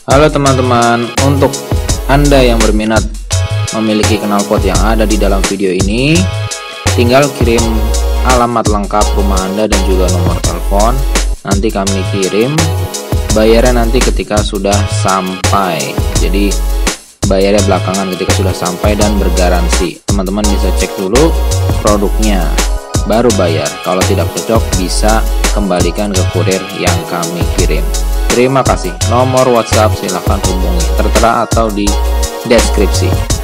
Halo teman-teman, untuk Anda yang berminat memiliki knalpot yang ada di dalam video ini, tinggal kirim alamat lengkap rumah Anda dan juga nomor telepon. Nanti kami kirim, bayarnya nanti ketika sudah sampai. Jadi bayarnya belakangan ketika sudah sampai dan bergaransi. Teman-teman bisa cek dulu produknya, baru bayar. Kalau tidak cocok bisa kembalikan ke kurir yang kami kirim. Terima kasih. Nomor WhatsApp silahkan hubungi, tertera atau di deskripsi.